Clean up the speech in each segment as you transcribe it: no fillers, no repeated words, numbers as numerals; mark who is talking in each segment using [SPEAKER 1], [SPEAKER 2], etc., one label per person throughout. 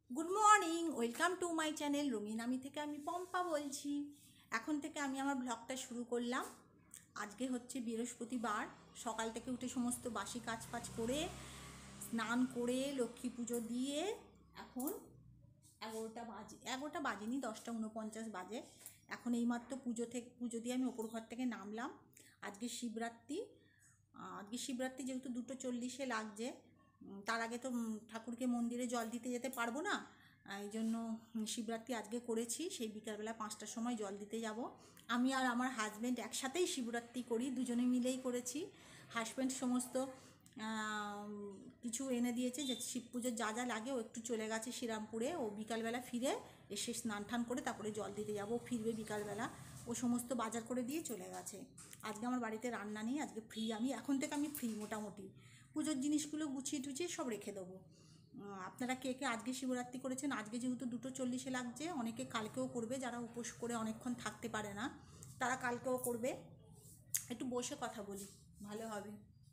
[SPEAKER 1] Good morning, welcome to my channel রঙিনামি থেকে আমি পম্পা বলছি। এখন থেকে আমি আমার ব্লগটা শুরু করলাম। আজকে হচ্ছে বৃহস্পতিবার। সকাল থেকে উঠে সমস্ত বাসি কাজ ফাজ করে স্নান করে লক্ষ্মী পুজো দিয়ে এখন 11টা বাজেনি, 10টা 49 বাজে। এখন এইমাত্র পুজো দিয়ে আমি ওপর ঘর থেকে নামলাম। আজকে শিবরাত্রি। যেহেতু 2:40 লাগছে, তার আগে তো ঠাকুরকে মন্দিরে জল দিতে যেতে পারবো না। এই জন্য শিবরাত্রি আজকে করেছি, সেই বিকালবেলা 5টার সময় জল দিতে যাব। আমি আর আমার হাজব্যান্ড একসাথেই শিবরাত্রি করি, দুজনে মিলেই করেছি। হাজব্যান্ড সমস্ত কিছু এনে দিয়েছে, যে শিব পুজোর যা যা লাগে ও একটু চলে গেছে শ্রীরামপুরে। ও বিকালবেলা ফিরে এসে স্নান টান করে তারপরে জল দিতে যাবো, ফিরবে বিকালবেলা। ও সমস্ত বাজার করে দিয়ে চলে গেছে। আজকে আমার বাড়িতে রান্না নেই, আজকে ফ্রি। এখন থেকে আমি ফ্রি মোটামুটি। পুজোর জিনিসগুলো গুছিয়ে টুছিয়ে সব রেখে দেবো। আপনারা কে কে আজকে শিবরাত্রি করেছেন? আজকে যেহেতু 2:40 লাগছে, অনেকে কালকেও করবে। যারা উপোস করে অনেকক্ষণ থাকতে পারে না, তারা কালকেও করবে। একটু বসে কথা বলি, ভালো হবে।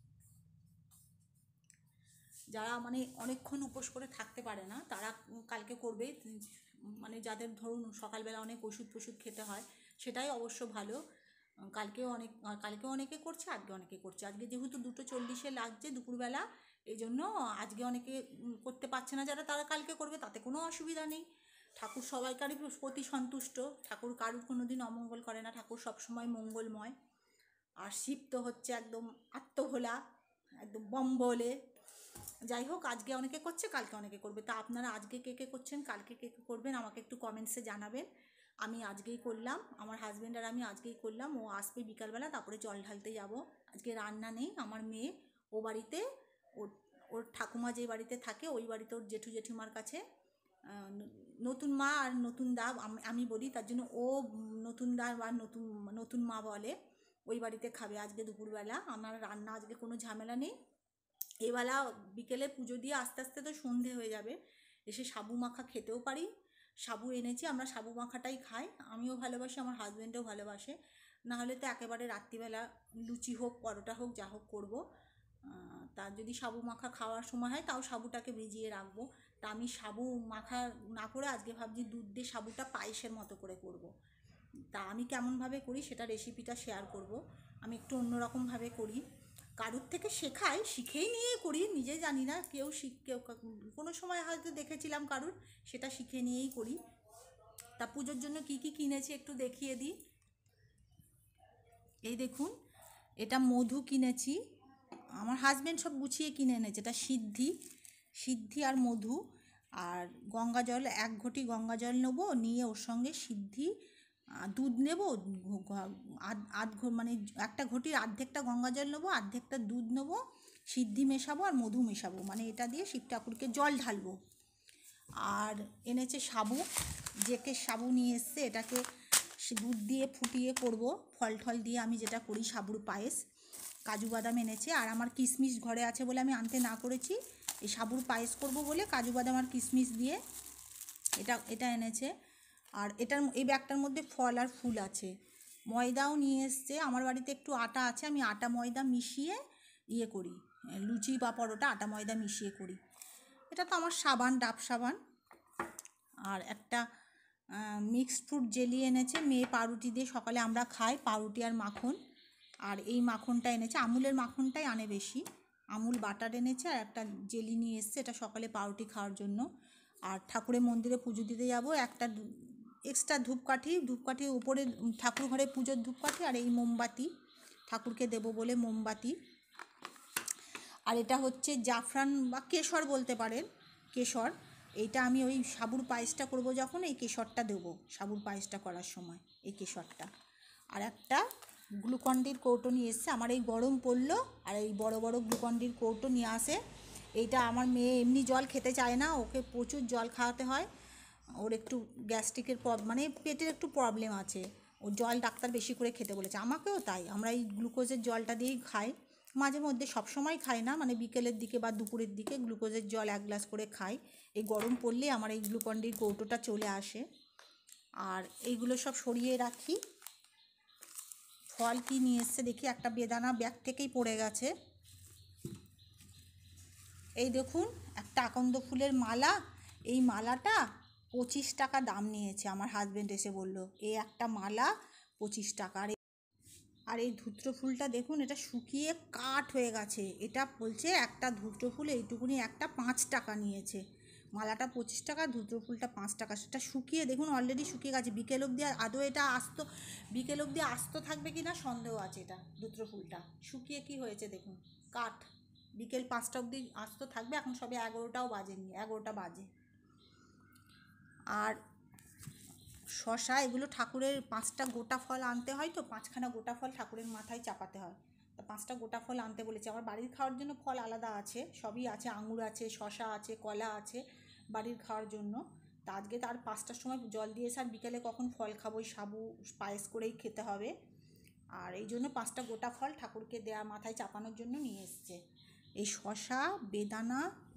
[SPEAKER 1] যারা মানে অনেকক্ষণ উপোস করে থাকতে পারে না, তারা কালকে করবে। মানে যাদের ধরুন সকালবেলা অনেক ওষুধ ফষুধ খেতে হয়, সেটাই অবশ্য ভালো। কালকেও অনেকে করছে, আজকে অনেকে করছে। আজকে যেহেতু 2:40 লাগছে দুপুরবেলা, এই জন্য আজকে অনেকে করতে পারছে না। যারা তারা কালকে করবে, তাতে কোনো অসুবিধা নেই। ঠাকুর সবাইকারই প্রতি সন্তুষ্ট। ঠাকুর কারুর কোনো দিন অমঙ্গল করে না, ঠাকুর সবসময় মঙ্গলময়। আর শিব তো হচ্ছে একদম আত্মভোলা, একদম বম বলে। যাই হোক, আজকে অনেকে করছে, কালকে অনেকে করবে। তা আপনারা আজকে কে কে করছেন, কালকে কে কে করবেন, আমাকে একটু কমেন্টসে জানাবেন। আমি আজকেই করলাম, আমার হাজব্যান্ড আর আমি আজকেই করলাম। ও আসবে বিকালবেলা, তারপরে জল ঢালতে যাব। আজকে রান্না নেই। আমার মেয়ে ও বাড়িতে, ওর ওর ঠাকুমা যে বাড়িতে থাকে ওই বাড়িতে ওর জেঠু জেঠিমার কাছে নতুন মা আর নতুন দা আমি বলি, তার জন্য ও নতুন দা বা নতুন নতুন মা বলে। ওই বাড়িতে খাবে আজকে দুপুরবেলা। আমার রান্না আজকে কোনো ঝামেলা নেই। এবেলা বিকেলে পুজো দিয়ে আস্তে আস্তে তো সন্ধে হয়ে যাবে, এসে সাবু মাখা খেতেও পারি। সাবু এনেছি, আমরা সাবু মাখাটাই খাই। আমিও ভালোবাসি, আমার হাজব্যান্ডও ভালোবাসে। না হলে তো একেবারে রাত্রিবেলা লুচি হোক পরোটা হোক যা হোক করবো। তার যদি সাবু মাখা খাওয়ার সময় হয়, তাও সাবুটাকে ভিজিয়ে রাখবো। তা আমি সাবু মাখা না করে আজকে ভাবছি দুধ দিয়ে সাবুটা পায়েসের মতো করে করব। তা আমি কেমনভাবে করি সেটা রেসিপিটা শেয়ার করব। আমি একটু অন্যরকমভাবে করি, কারুর থেকে শেখাই, শিখেই নিয়ে করি। নিজে জানি না, কেউ কোনো সময় হয়তো দেখেছিলাম কারুর, সেটা শিখে নিয়েই করি। তা পুজোর জন্য কি কি কিনেছি একটু দেখিয়ে দিই। এই দেখুন, এটা মধু কিনেছি। আমার হাজব্যান্ড সব গুছিয়ে কিনে এনেছে। এটা সিদ্ধি আর মধু। আর গঙ্গা জল, 1 ঘটি গঙ্গা জল নেবো, নিয়ে ওর সঙ্গে সিদ্ধি দুধ নেব। মানে একটা ঘটির অর্ধেকটা গঙ্গা জল নেবো, অর্ধেকটা দুধ নেবো, সিদ্ধি মেশাবো আর মধু মেশাবো। মানে এটা দিয়ে শিব ঠাকুরকে জল ঢালবো। আর এনেছে সাবু, জেকে সাবু নিয়ে এসছে। এটাকে দুধ দিয়ে ফুটিয়ে করব, ফল ঠল দিয়ে আমি যেটা করি সাবুর পায়েস। কাজু বাদাম এনেছে, আর আমার কিশমিশ ঘরে আছে বলে আমি আনতে না করেছি। এই সাবুর পায়েস করব বলে কাজু বাদাম আর কিশমিশ দিয়ে এটা এনেছে। আর এই ব্যাগটার মধ্যে ফল আর ফুল আছে। ময়দাও নিয়ে এসছে। আমার বাড়িতে একটু আটা আছে, আমি আটা ময়দা মিশিয়ে করি, লুচি বা পরোটা আটা ময়দা মিশিয়ে করি। এটা তো আমার সাবান, ডাব সাবান। আর একটা মিক্সড ফ্রুট জেলি এনেছে, মেয়ে পাউরুটি দিয়ে সকালে আমরা খাই, পাউরুটি আর মাখন। আর এই মাখনটা এনেছে, আমুলের মাখনটাই আনে বেশি। আমুল বাটার এনেছে, আর একটা জেলি নিয়ে এসছে, এটা সকালে পাউরুটি খাওয়ার জন্য। আর ঠাকুরের মন্দিরে পুজো দিতে যাব, একটা এক্সট্রা ধূপকাঠির উপরে ঠাকুর ঘরে পুজোর ধূপকাঠি, আর এই মোমবাতি ঠাকুরকে দেব বলে মোমবাতি। আর এটা হচ্ছে জাফরান বা কেশর বলতে পারেন, কেশর। এইটা আমি ওই সাবুর পায়েসটা করব যখন, এই কেশরটা দেবো সাবুর পায়েসটা করার সময়, এই কেশরটা। আর একটা গ্লুকন্ডির কৌটো নিয়ে এসছে। আমার এই গরম পড়লো, আর এই বড় বড় গ্লুকন্ডির কৌটো নিয়ে আসে। এইটা আমার মেয়ে এমনি জল খেতে চায় না, ওকে প্রচুর জল খাওয়াতে হয়। ওর একটু গ্যাস্ট্রিকের মানে পেটের একটু প্রবলেম আছে। ও জল ডাক্তার বেশি করে খেতে বলেছে, আমাকেও তাই। আমরা এই গ্লুকোজের জলটা দিয়েই খাই মাঝে মধ্যে, সব সময় খাই না, মানে বিকেলের দিকে বা দুপুরের দিকে গ্লুকোজের জল 1 গ্লাস করে খাই। এই গরম পড়লে আমার এই গ্লুকন্ডির কৌটোটা চলে আসে। আর এইগুলো সব সরিয়ে রাখি। ফল কি নিয়ে এসছে দেখি, একটা বেদানা ব্যাগ থেকেই পড়ে গেছে। এই দেখুন, একটা আকন্দ ফুলের মালা, এই মালাটা 25 টাকা দাম নিয়েছে। আমার হাজব্যান্ড এসে বলল এই একটা মালা 25 টাকা। আর এই ধুত্র ফুলটা দেখুন, এটা শুকিয়ে কাঠ হয়ে গেছে। এটা বলছে একটা ধুত্র ফুল এইটুকুনি একটা 5 টাকা নিয়েছে। মালাটা 25 টাকা, ধুত্র ফুলটা 5 টাকা। সেটা শুকিয়ে দেখুন অলরেডি শুকিয়ে গেছে। বিকেল অবধি আদৌ এটা আস্ত, বিকেল অবধি আস্ত থাকবে কি না সন্দেহ আছে। এটা ধুত্র ফুলটা শুকিয়ে কি হয়েছে দেখুন, কাঠ। বিকেল 5টা অবধি আস্ত থাকবে। এখন সবে 11টাও বাজেনি, 11টা বাজে। আর শশা, এগুলো ঠাকুরের 5টা গোটা ফল আনতে হয়, তো 5খানা গোটা ফল ঠাকুরের মাথায় চাপাতে হয়। তা 5টা গোটা ফল আনতে বলেছে। আমার বাড়ির খাওয়ার জন্য ফল আলাদা আছে, সবই আছে, আঙুর আছে, শশা আছে, কলা আছে বাড়ির খাওয়ার জন্য। তা আজকে তার 5টার সময় জল দিয়েছে। আর বিকেলে কখন ফল খাবো, ওই সাবু পায়েস করেই খেতে হবে। আর এই জন্য 5টা গোটা ফল ঠাকুরকে দেয়া, মাথায় চাপানোর জন্য নিয়ে এসছে। এই শশা, বেদানা,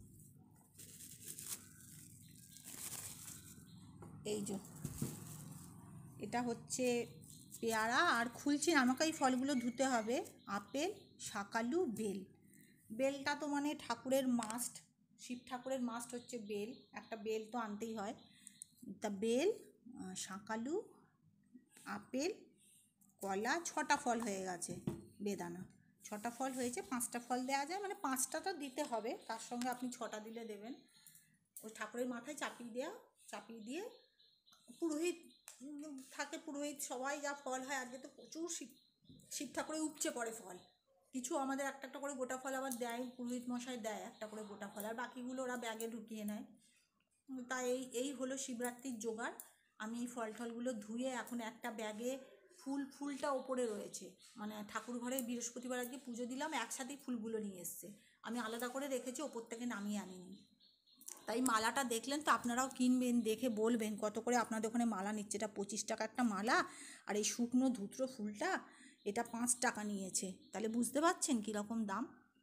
[SPEAKER 1] এই যে এটা হচ্ছে পেয়ারা। আর খুলছি না, আমাকে এই ফলগুলো ধুতে হবে। আপেল, শাকালু, বেল। বেলটা তো মানে ঠাকুরের মাস্ট, শিব ঠাকুরের মাস্ট হচ্ছে বেল। একটা বেল তো আনতেই হয়। তা বেল, শাকালু, আপেল, কলা, 6টা ফল হয়ে গেছে। বেদানা 6টা ফল হয়েছে। 5টা ফল দেওয়া যায়, মানে 5টা তো দিতে হবে, তার সঙ্গে আপনি 6টা দিলে দেবেন। ওই ঠাকুরের মাথায় চাপিয়ে দিয়ে পুরোহিত থাকে, পুরোহিত সবাই যা ফল হয়। আজকে তো প্রচুর শিব ঠাকুরে উপচে পড়ে ফল। কিছু আমাদের একটা একটা করে গোটা ফল আবার দেয়, পুরোহিত মশাই দেয় একটা করে গোটা ফল, আর বাকিগুলো ওরা ব্যাগে ঢুকিয়ে নেয়। তাই এই হলো শিবরাত্রির জোগাড়। আমি এই ফল টলগুলো ধুয়ে এখন একটা ব্যাগে, ফুলটা ওপরে রয়েছে, মানে ঠাকুর ঘরে বৃহস্পতিবার আজকে পুজো দিলাম, একসাথেই ফুলগুলো নিয়ে এসছে। আমি আলাদা করে রেখেছি, ওপর থেকে নামিয়ে আনিনি। তাই মালাটা দেখলেন তো, আপনারাও কিনবেন, দেখে বলবেন কত করে আপনাদের ওখানে মালা নিচ্ছে। এটা 25 টাকা একটা মালা। আর এই শুকনো ধুত্র ফুলটা এটা 5 টাকা নিয়েছে। তাহলে বুঝতে পারছেন কীরকম দাম।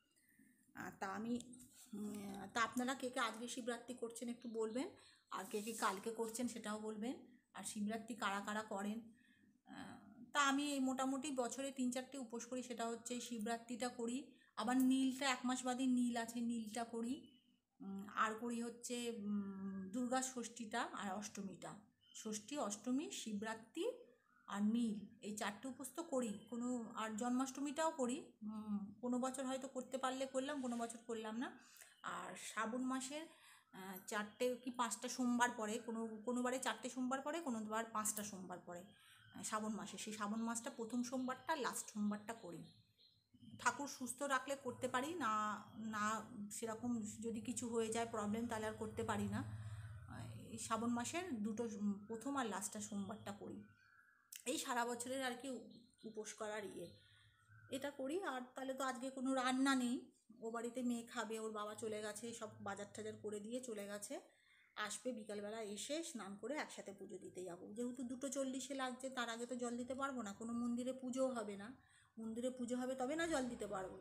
[SPEAKER 1] তা আপনারা কে কে আজকে শিবরাত্রি করছেন একটু বলবেন, আর কে কে কালকে করছেন সেটাও বলবেন। আর শিবরাত্রি কারা কারা করেন। তা আমি এই মোটামুটি বছরে 3-4টে উপোস করি, সেটা হচ্ছে এই শিবরাত্রিটা করি। আবার নীলটা 1 মাস বাদে নীল আছে, নীলটা করি। আর করি হচ্ছে দুর্গা ষষ্ঠীটা আর অষ্টমীটা। ষষ্ঠী, অষ্টমী, শিবরাত্রি আর নীল, এই 4টে উপোস তো করি। আর জন্মাষ্টমীটাও করি। কোনো বছর হয়তো করতে পারলে করলাম, কোনো বছর করলাম না। আর শ্রাবণ মাসের 4টে কি 5টা সোমবার পড়ে, কোনোবারে 4টে সোমবার পড়ে, কোনোবার 5টা সোমবার পড়ে শ্রাবণ মাসে। সেই শ্রাবণ মাসটা প্রথম সোমবারটা, লাস্ট সোমবারটা করি। ঠাকুর সুস্থ রাখলে করতে পারি, না সেরকম যদি কিছু হয়ে যায় প্রবলেম, তাহলে আর করতে পারি না। এই শ্রাবণ মাসের দুটো প্রথম আর লাস্টটা সোমবারটা করি। এই সারা বছরের আর কি উপোস করার এটা করি। আর তাহলে তো আজকে কোনো রান্না নেই, ও বাড়িতে মেয়ে খাবে, ওর বাবা চলে গেছে, সব বাজার টাজার করে দিয়ে চলে গেছে। আসবে বিকালবেলা, এসে স্নান করে একসাথে পুজো দিতে যাবো। যেহেতু 2:40 লাগছে, তার আগে তো জল দিতে পারবো না। কোনো মন্দিরে পুজোও হবে না, মন্দিরে পুজো হবে তবে না জল দিতে পারবো।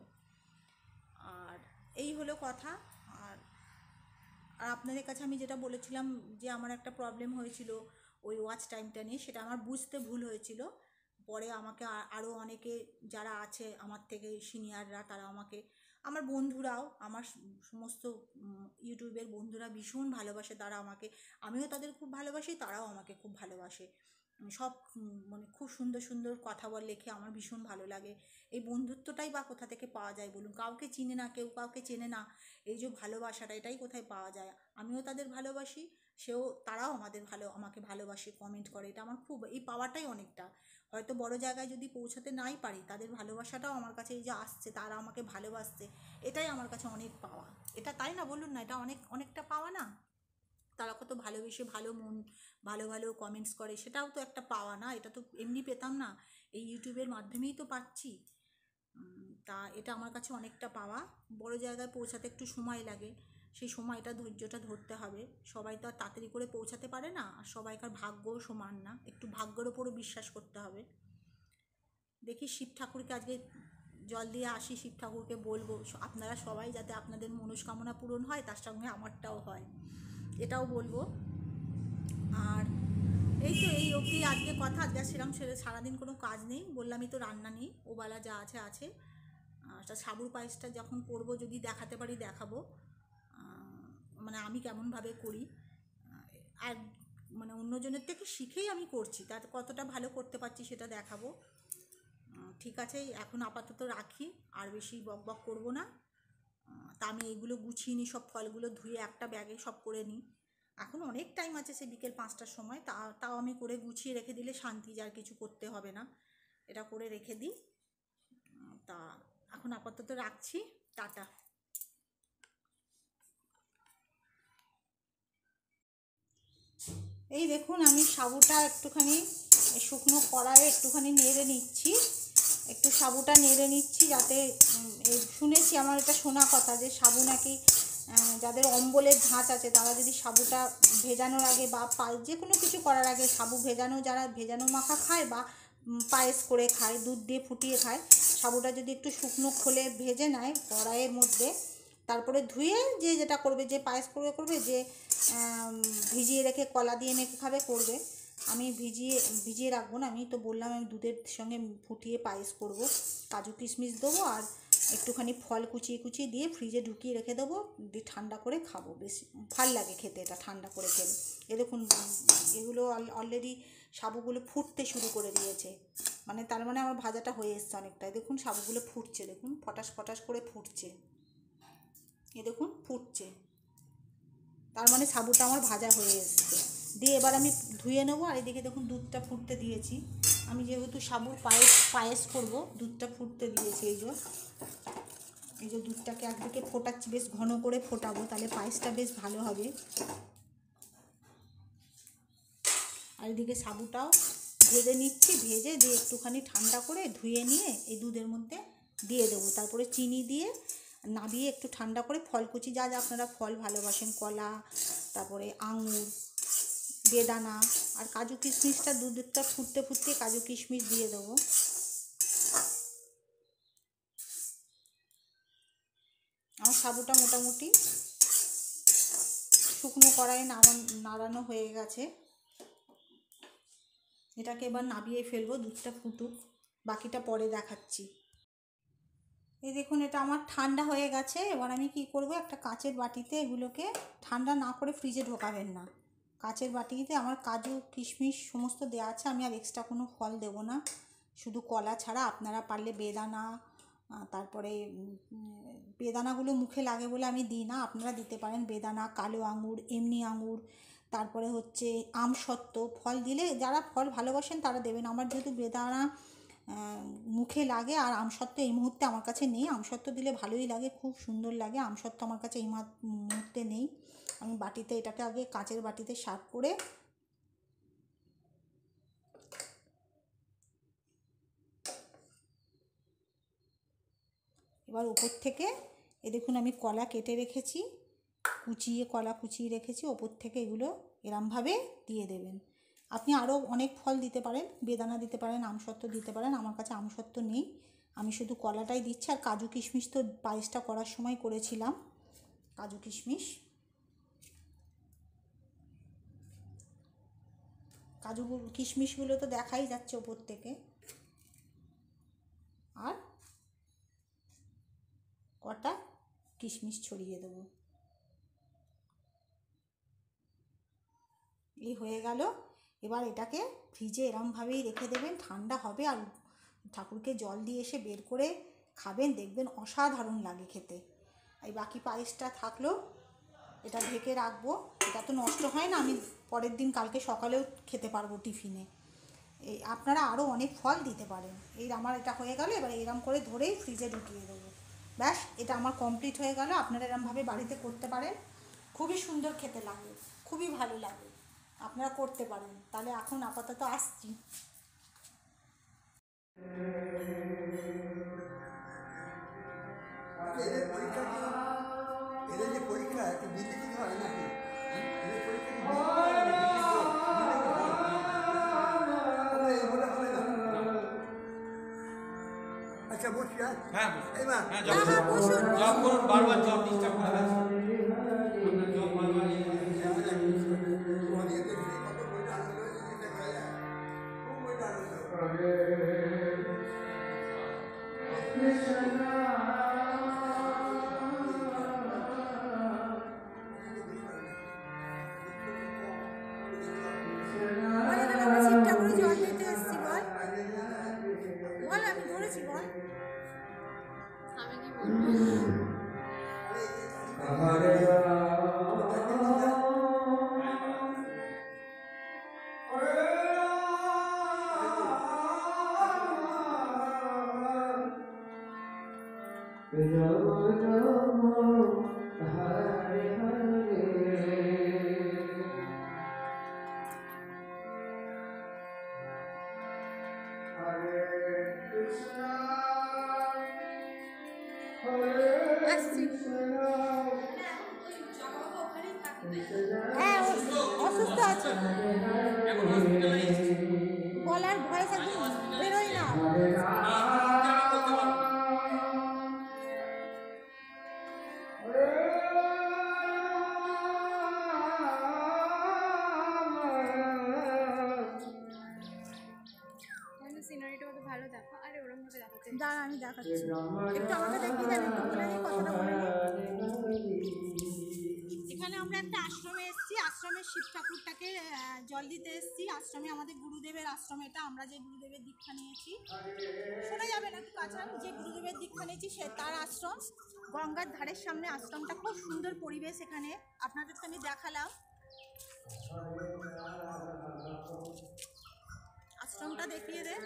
[SPEAKER 1] আর এই হলো কথা। আর আপনাদের কাছে আমি যেটা বলেছিলাম যে আমার একটা প্রবলেম হয়েছিল ওই ওয়াচ টাইমটা নিয়ে, সেটা আমার বুঝতে ভুল হয়েছিল। পরে আমাকে আরও অনেকে যারা আছে আমার থেকে সিনিয়ররা, তারা আমাকে, আমার বন্ধুরাও, আমার সমস্ত ইউটিউবের বন্ধুরা ভীষণ ভালোবাসে তারা আমাকে। আমিও তাদের খুব ভালোবাসি, তারাও আমাকে খুব ভালোবাসে। সব মানে খুব সুন্দর সুন্দর কথা লেখে, আমার ভীষণ ভালো লাগে। এই বন্ধুত্বটাই বা কোথা থেকে পাওয়া যায় বলুন? কাউকে চিনে না, কেউ কাউকে চেনে না, এই যে ভালোবাসাটা, এটাই কোথায় পাওয়া যায়? আমিও তাদের ভালোবাসি, তারাও আমাকে ভালোবাসে, কমেন্ট করে। এটা আমার খুব, এই পাওয়াটাই অনেকটা। হয়তো বড় জায়গায় যদি পৌঁছাতে নাই পারি, তাদের ভালোবাসাটাও আমার কাছে, এই যে আসছে তারা আমাকে ভালোবাসছে, এটাই আমার কাছে অনেক পাওয়া। এটা তাই না বলুন না? এটা অনেকটা পাওয়া না? তারা কত ভালোবেসে ভালো ভালো কমেন্টস করে, সেটাও তো একটা পাওয়া না? এটা তো এমনি পেতাম না, এই ইউটিউবের মাধ্যমেই তো পাচ্ছি। তা এটা আমার কাছে অনেকটা পাওয়া। বড় জায়গায় পৌঁছাতে একটু সময় লাগে, সেই সময়টা, ধৈর্যটা ধরতে হবে। সবাই তো আর তাড়াতাড়ি করে পৌঁছাতে পারে না, আর সবাইকার ভাগ্যও সমান না, একটু ভাগ্যের ওপরও বিশ্বাস করতে হবে। দেখি শিব ঠাকুরকে আজকে জল দিয়ে আসি, শিব ঠাকুরকে বলবো আপনারা সবাই যাতে আপনাদের মনস্কামনা পূরণ হয়, তার সঙ্গে আমারটাও হয়, এটাও বলবো। আর এই তো এই অবধি আজকে কথা। আজকে সেরকম সারাদিন কোনো কাজ নেই, বললামই তো, রান্না নেই, ওবেলা যা আছে আছে। সাবুর পায়েসটা যখন করবো, যদি দেখাতে পারি দেখাবো, মানে আমি কেমনভাবে করি। আর মানে অন্যজনের থেকে শিখেই আমি করছি, তাতে কতটা ভালো করতে পারছি সেটা দেখাবো। ঠিক আছে, এখন আপাতত রাখি, আর বেশি বক বক করবো না। তা আমি এইগুলো গুছিয়ে নিই, সব ফলগুলো ধুয়ে একটা ব্যাগে সব করে নিই। এখন অনেক টাইম আছে, সে বিকেল 5টার সময়, তাও আমি করে গুছিয়ে রেখে দিলে শান্তি, যার কিছু করতে হবে না, এটা করে রেখে দিই। তা এখন আপাতত রাখছি, টাটা। এই দেখুন, আমি সাবুটা একটুখানি শুকনো কড়াইয়ে একটুখানি নেড়ে নিচ্ছি, একটু সাবুটা নেড়ে নিচ্ছি, যাতে শুনেছি, আমার এটা শোনা কথা, যে সাবু নাকি যাদের অম্বলের ধাঁচ আছে তারা যদি সাবুটা ভেজানোর আগে বা যে কোনো কিছু করার আগে সাবু ভেজানো, যারা ভেজানো মাখা খায় বা পায়েস করে খায়, দুধ দিয়ে ফুটিয়ে খায়, সাবুটা যদি একটু শুকনো খোলে ভেজে নেয় কড়াইয়ের মধ্যে, তারপরে ধুয়ে যে যেটা করবে, যে পায়েস করবে, যে ভিজিয়ে রেখে কলা দিয়ে মেখে খাবে করবে। আমি ভিজিয়ে রাখবো না, আমি তো বললাম আমি দুধের সঙ্গে ফুটিয়ে পায়েস করব। কাজু কিশমিশ দেবো আর একটুখানি ফল কুচিয়ে দিয়ে ফ্রিজে ঢুকিয়ে রেখে দেবো, দিয়ে ঠান্ডা করে খাবো, বেশি ভাল লাগে খেতে এটা ঠান্ডা করে খেলে। এ দেখুন, এগুলো অলরেডি সাবুগুলো ফুটতে শুরু করে দিয়েছে, মানে তার মানে আমার ভাজাটা হয়ে এসছে অনেকটাই। দেখুন সাবুগুলো ফুটছে, দেখুন ফটাস ফটাস করে ফুটছে, এ দেখুন ফুটছে, তার মানে সাবুটা আমার ভাজা হয়ে এসছে। দিয়ে এবার আমি ধুয়ে নেবো। আর এদিকে দেখুন দুধটা ফুটতে দিয়েছি, আমি যেহেতু সাবুর পায়েস করব, দুধটা ফুটতে দিয়েছি। এই যে দুধটাকে একদিকে ফোটাচ্ছি, বেশ ঘন করে ফোটাবো, তাহলে পায়েসটা বেশ ভালো হবে। আর এদিকে সাবুটাও ভেজে নিচ্ছি, ভেজে দিয়ে একটুখানি ঠান্ডা করে ধুয়ে নিয়ে এই দুধের মধ্যে দিয়ে দেবো। তারপরে চিনি দিয়ে নাবিয়ে একটু ঠান্ডা করে ফল কুচি, যা আপনারা ফল ভালোবাসেন, কলা, তারপরে আঙুর, বেদানা আর কাজু কিশমিশটা দুধটা ফুটতে কাজু কিশমিশ দিয়ে দেবো। আমার সাবুটা মোটামুটি শুকনো কড়াইয়ে নাড়ানো হয়ে গেছে, এটাকে এবার নাবিয়ে ফেলবো, দুধটা ফুটুক, বাকিটা পরে দেখাচ্ছি। এই দেখুন, এটা আমার ঠান্ডা হয়ে গেছে। এবার আমি কি করব, একটা কাচের বাটিতে এগুলোকে, ঠান্ডা না করে ফ্রিজে ঢোকাবেন না, কাচের বাটিতে আমার কাজু কিশমিশ সমস্ত দেওয়া আছে, আমি আর এক্সট্রা কোনো ফল দেব না, শুধু কলা ছাড়া। আপনারা পারলে বেদানা, তারপরে বেদানাগুলো মুখে লাগে বলে আমি দিই না, আপনারা দিতে পারেন বেদানা, কালো আঙুর, এমনি আঙুর, তারপরে হচ্ছে আমসত্ত্ব, ফল দিলে যারা ফল ভালোবাসেন তারা দেবেন। আমার যেহেতু বেদানা মুখে লাগে আর আমসত্ত্ব এই মুহূর্তে আমার কাছে নেই, আমসত্ত্ব দিলে ভালোই লাগে, খুব সুন্দর লাগে, আমসত্ত্ব আমার কাছে এই মুহূর্তে নেই। আমি বাটিতে, এটাকে আগে কাচের বাটিতে সার্ভ করে এবার ওপর থেকে, এ দেখুন আমি কলা কেটে রেখেছি, কলা কুচিয়ে রেখেছি, ওপর থেকে এগুলো এরমভাবে দিয়ে দেবেন। আপনি আরও অনেক ফল দিতে পারেন, বেদানা দিতে পারেন, আমসত্ত্ব দিতে পারেন, আমার কাছে আমসত্ত্ব নেই, আমি শুধু কলাটাই দিচ্ছি। আর কাজু কিশমিশ তো পায়েসটা করার সময় করেছিলাম, কাজু কিশমিশগুলো তো দেখাই যাচ্ছে ওপর থেকে। আর কটা কিশমিশ ছড়িয়ে দেবো, এই হয়ে গেল। এবার এটাকে ফ্রিজে এরমভাবেই রেখে দেবেন, ঠান্ডা হবে, আর ঠাকুরকে জল দিয়ে এসে বের করে খাবেন, দেখবেন অসাধারণ লাগে খেতে। এই বাকি পায়েসটা থাকলো, এটা ঢেকে রাখবো, এটা তো নষ্ট হয় না, আমি পরের দিন কালকে সকালেও খেতে পারবো টিফিনে। এই আপনারা আরও অনেক ফল দিতে পারেন। আমার এটা হয়ে গেল, এবার এরম করে ধরেই ফ্রিজে ঢুকিয়ে দেবো, ব্যাস এটা আমার কমপ্লিট হয়ে গেল। আপনারা এরমভাবে বাড়িতে করতে পারেন, খুবই সুন্দর খেতে লাগে, খুবই ভালো লাগে, আপনারা করতে পারেন। তাহলে এখন আপাতত আসছি।
[SPEAKER 2] আচ্ছা বসি,
[SPEAKER 3] হ্যাঁ
[SPEAKER 2] হ্যাঁ
[SPEAKER 1] বসুন,
[SPEAKER 3] জব করুন, বারবার জব ডিস্টার্ব করে যাচ্ছে। আপনার জব বারবার
[SPEAKER 1] আসছি। হ্যাঁ অসুস্থ আছে,
[SPEAKER 3] এখন হসপিটালাইজড।
[SPEAKER 1] গলার ভয়েস একদম বেরোয় না।
[SPEAKER 3] আমি বলতে পারবো না।
[SPEAKER 4] সিনারিটা কত ভালো দেখো, আরে ওরকম ভাবে দেখাচ্ছে।
[SPEAKER 1] দাঁড়া আমি দেখাচ্ছি, একটু আমাকে দেখিয়ে দেন, একটু বলে দিই কথাটা বলে দিই। এখানে আমরা একটা আশ্রমে এসেছি, আশ্রমের শিব ঠাকুরটাকে জল দিতে এসেছি। আশ্রমে আমাদের গুরুদেবের আশ্রম এটা, আমরা যে গুরুদেবের দীক্ষা নিয়েছি, শোনা যাবে না একটু কাছে, যে গুরুদেবের দীক্ষা নিয়েছি সে তার আশ্রম, গঙ্গার ধারের সামনে আশ্রমটা, খুব সুন্দর পরিবেশ এখানে, আপনাদেরকে আমি দেখালাম আশ্রমটা, দেখিয়ে দে।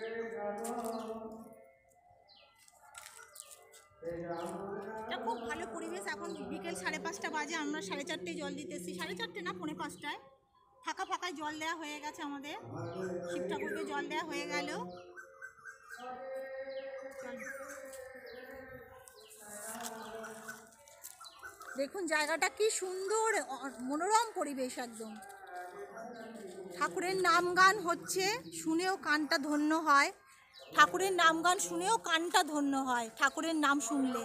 [SPEAKER 1] এটা খুব ভালো পরিবেশ। এখন বিকেল 5:30 বাজে, আমরা 4:30 জল দিতেছি, 4:30 না 4:45, ফাঁকা ফাঁকায় জল দেওয়া হয়ে গেছে, আমাদের শিব ঠাকুরকে জল দেওয়া হয়ে গেল। দেখুন জায়গাটা কি সুন্দর, মনোরম পরিবেশ একদম। ঠাকুরের নাম গান হচ্ছে, শুনেও কানটা ধন্য হয়। ঠাকুরের নাম গান শুনেও কানটা ধন্য হয় ঠাকুরের নাম শুনলে।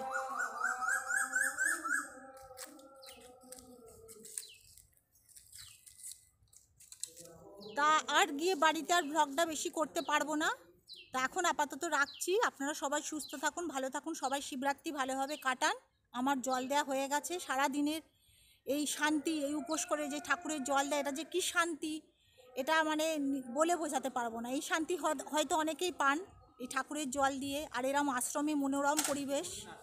[SPEAKER 1] তা আর গিয়ে বাড়িতে আর ব্লগটা বেশি করতে পারবো না, তা এখন আপাতত রাখছি। আপনারা সবাই সুস্থ থাকুন, ভালো থাকুন, সবাই শিবরাত্রি ভালোভাবে কাটান। আমার জল দেওয়া হয়ে গেছে, সারা দিনের এই শান্তি, এই উপোস করে যে ঠাকুরের জল দেয়, এটা যে কি শান্তি, এটা মানে বলে বোঝাতে পারবো না। এই শান্তি হয়তো অনেকেই পান এই ঠাকুরের জল দিয়ে, আর এরম আশ্রমে মনোরম পরিবেশ।